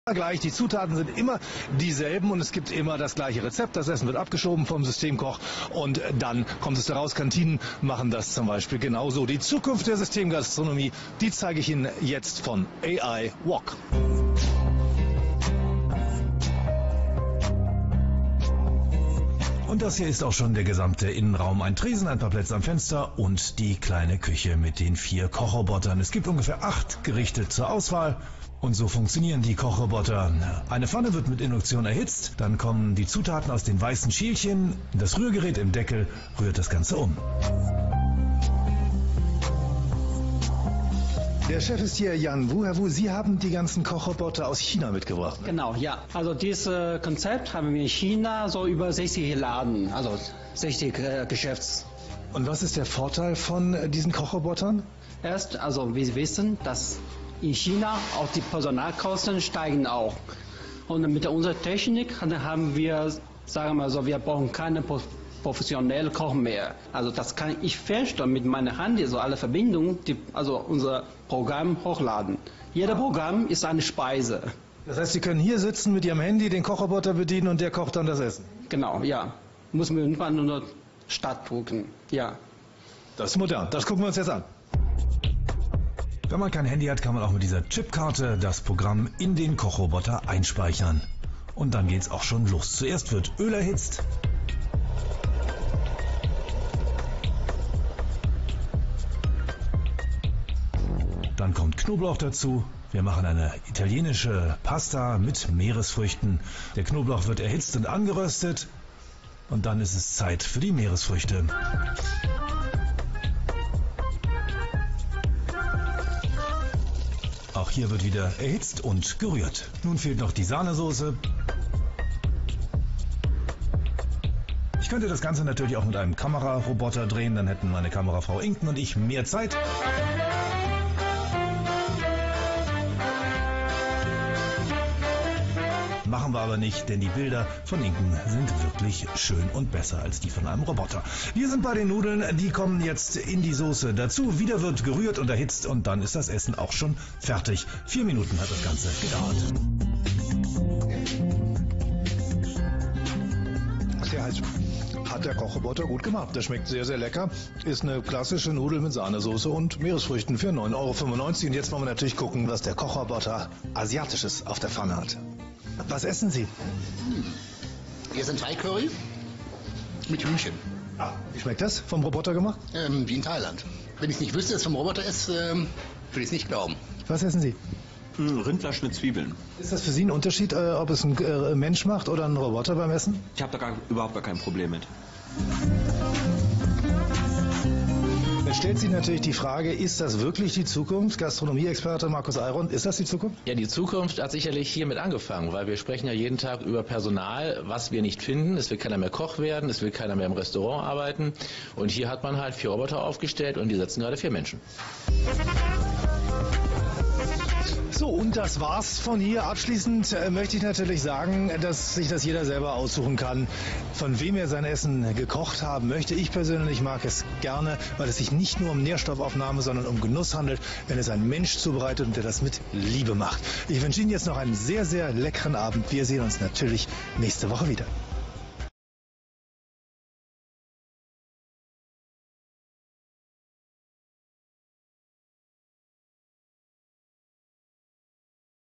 Gleich, die Zutaten sind immer dieselben und es gibt immer das gleiche Rezept. Das Essen wird abgeschoben vom Systemkoch und dann kommt es daraus. Kantinen machen das zum Beispiel genauso. Die Zukunft der Systemgastronomie, die zeige ich Ihnen jetzt von AI Wok. Und das hier ist auch schon der gesamte Innenraum. Ein Tresen, ein paar Plätze am Fenster und die kleine Küche mit den 4 Kochrobotern. Es gibt ungefähr 8 Gerichte zur Auswahl. Und so funktionieren die Kochroboter. Eine Pfanne wird mit Induktion erhitzt, dann kommen die Zutaten aus den weißen Schielchen. Das Rührgerät im Deckel rührt das Ganze um. Der Chef ist hier Jan Wu. Herr Wu, Sie haben die ganzen Kochroboter aus China mitgebracht. Genau, ja. Also dieses Konzept haben wir in China so über 60 Laden, also 60 Geschäfts. Und was ist der Vorteil von diesen Kochrobotern? Erst, also wie Sie wissen, dass in China auch die Personalkosten steigen auch. Und mit unserer Technik haben wir, sagen wir mal so, wir brauchen keine professionellen Koch mehr. Also das kann ich feststellen mit meiner Hand, so alle Verbindungen, also unser Programm hochladen. Jeder Programm ist eine Speise. Das heißt, Sie können hier sitzen mit Ihrem Handy, den Kochroboter bedienen und der kocht dann das Essen? Genau, ja. Muss man irgendwann nur Start drücken, ja. Das ist modern, das gucken wir uns jetzt an. Wenn man kein Handy hat, kann man auch mit dieser Chipkarte das Programm in den Kochroboter einspeichern. Und dann geht's auch schon los. Zuerst wird Öl erhitzt. Dann kommt Knoblauch dazu. Wir machen eine italienische Pasta mit Meeresfrüchten. Der Knoblauch wird erhitzt und angeröstet. Und dann ist es Zeit für die Meeresfrüchte. Auch hier wird wieder erhitzt und gerührt. Nun fehlt noch die Sahnesoße. Ich könnte das Ganze natürlich auch mit einem Kameraroboter drehen, dann hätten meine Kamerafrau Inken und ich mehr Zeit. Machen wir aber nicht, denn die Bilder von Inken sind wirklich schön und besser als die von einem Roboter. Wir sind bei den Nudeln, die kommen jetzt in die Soße dazu. Wieder wird gerührt und erhitzt und dann ist das Essen auch schon fertig. 4 Minuten hat das Ganze gedauert. Sehr heiß. Hat der Kochroboter gut gemacht. Das schmeckt sehr, sehr lecker. Ist eine klassische Nudel mit Sahnesoße und Meeresfrüchten für 9,95 €. Und jetzt wollen wir natürlich gucken, was der Kochroboter Asiatisches auf der Pfanne hat. Was essen Sie? Hier sind Thai Curry mit Hühnchen. Wie schmeckt das? Vom Roboter gemacht? Wie in Thailand. Wenn ich es nicht wüsste, dass es vom Roboter ist, würde ich es nicht glauben. Was essen Sie? Rindfleisch mit Zwiebeln. Ist das für Sie ein Unterschied, ob es ein Mensch macht oder ein Roboter beim Essen? Ich habe da überhaupt gar kein Problem mit. Es stellt sich natürlich die Frage, ist das wirklich die Zukunft? Gastronomie-Experte Markus Ayron, ist das die Zukunft? Ja, die Zukunft hat sicherlich hiermit angefangen, weil wir sprechen ja jeden Tag über Personal, was wir nicht finden. Es will keiner mehr Koch werden, es will keiner mehr im Restaurant arbeiten. Und hier hat man halt 4 Roboter aufgestellt und die setzen gerade 4 Menschen. So, und das war's von hier. Abschließend möchte ich natürlich sagen, dass sich das jeder selber aussuchen kann, von wem er sein Essen gekocht haben möchte. Ich persönlich mag es gerne, weil es sich nicht nur um Nährstoffaufnahme, sondern um Genuss handelt, wenn es ein Mensch zubereitet und der das mit Liebe macht. Ich wünsche Ihnen jetzt noch einen sehr, sehr leckeren Abend. Wir sehen uns natürlich nächste Woche wieder.